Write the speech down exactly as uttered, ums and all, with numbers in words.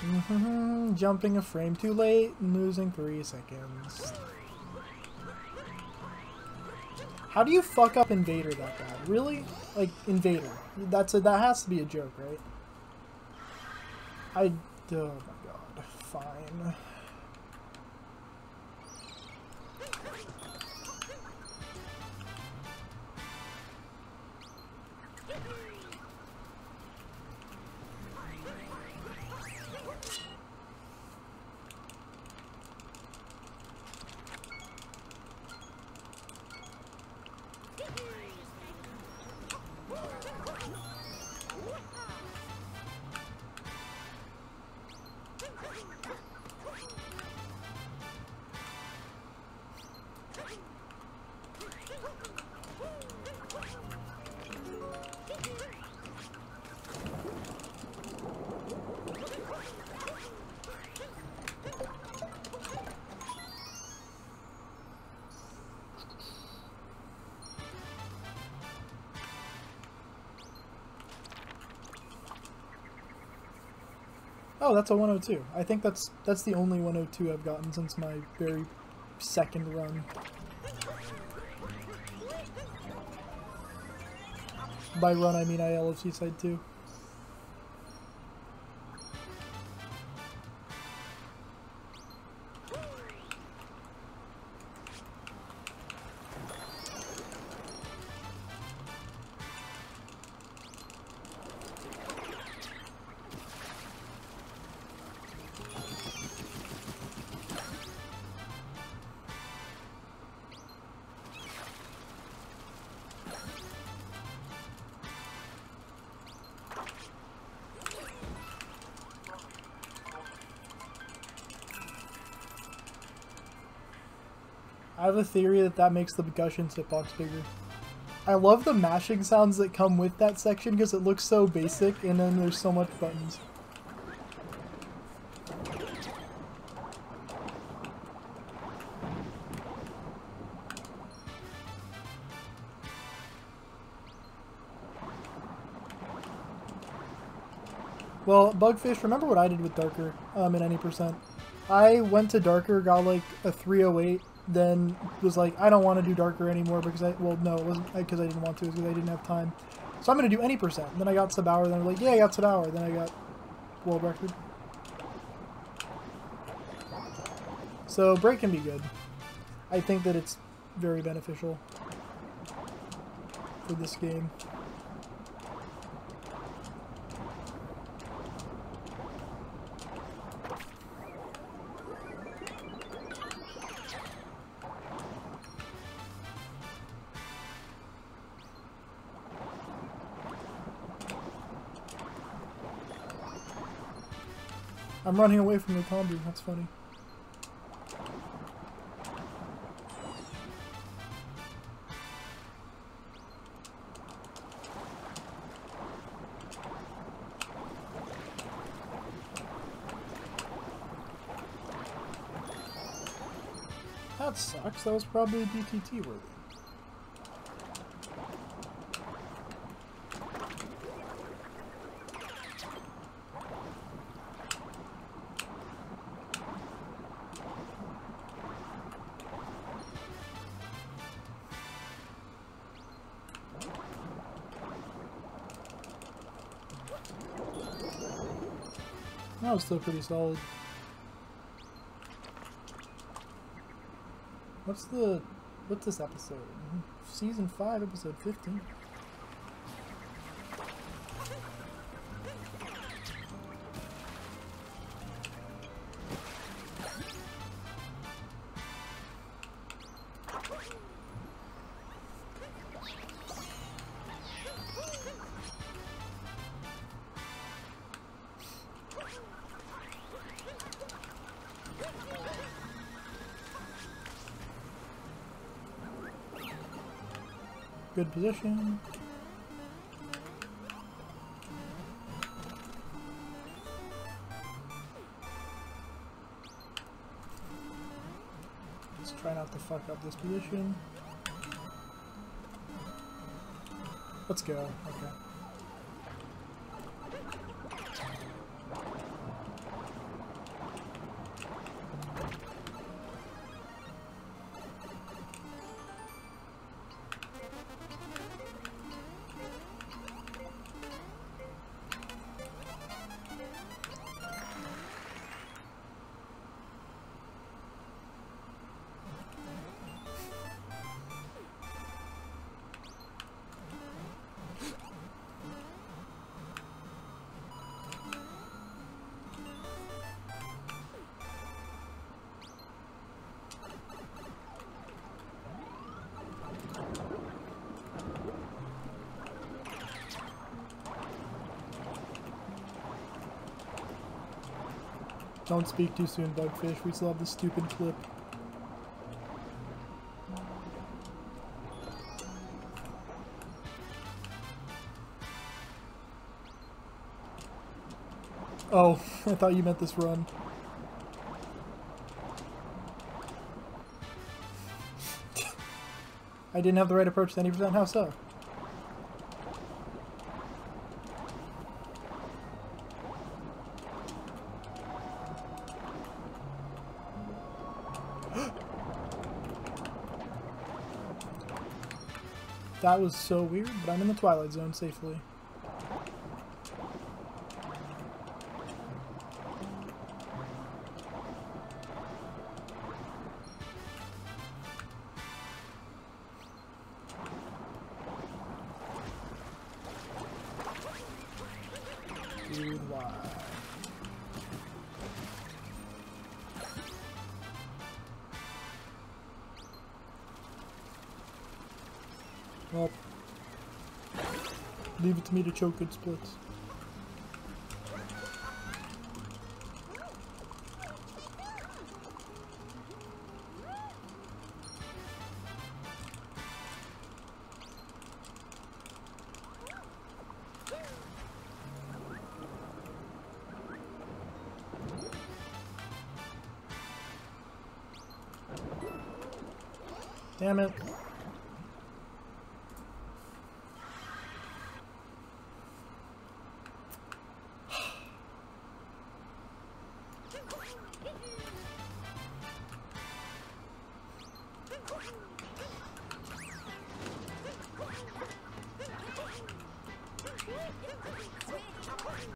Mm-hmm. Jumping a frame too late and losing three seconds. How do you fuck up Invader that bad? Really? Like, Invader. That's a, that has to be a joke, right? I... Oh my god. Fine. Oh, that's a one oh two. I think that's that's the only one oh two I've gotten since my very second run. By run, I mean I L F C side two. I have a theory that that makes the Gushion's hitbox bigger. I love the mashing sounds that come with that section because it looks so basic and then there's so much buttons. Well, Bugfish, remember what I did with Darker um, in any percent? I went to Darker, got like a three oh eight, then was like, I don't want to do Darker anymore because I, well, no, it wasn't because I didn't want to, it was because I didn't have time. So I'm going to do any percent. Then I got Sabauer, then I was like, yeah, I got Sabauer, then I got world record. So break can be good. I think that it's very beneficial for this game. I'm running away from the combo, that's funny. That sucks, that was probably B T T worthy. That was still pretty solid. What's the... what's this episode? Season five, episode fifteen. Good position. Let's try not to fuck up this position. Let's go. Okay. Don't speak too soon, Bugfish. We still have this stupid clip. Oh, I thought you meant this run. I didn't have the right approach to any percent. How so? That was so weird, but I'm in the Twilight Zone safely. Dude, why? Well, leave it to me to choke good splits. Damn it.